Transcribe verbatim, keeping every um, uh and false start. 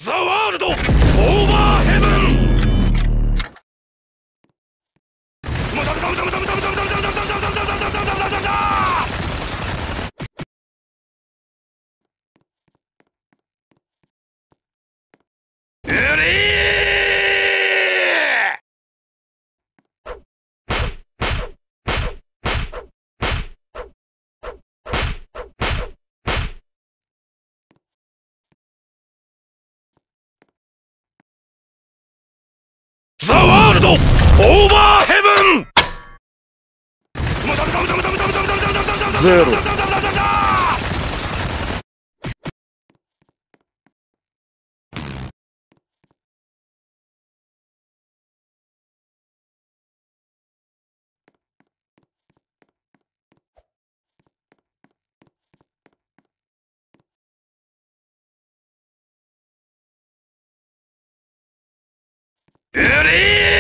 ザ・ワールドオーバーヘブン。ザ・ワールドオーバーヘブン。ゼロ。エリー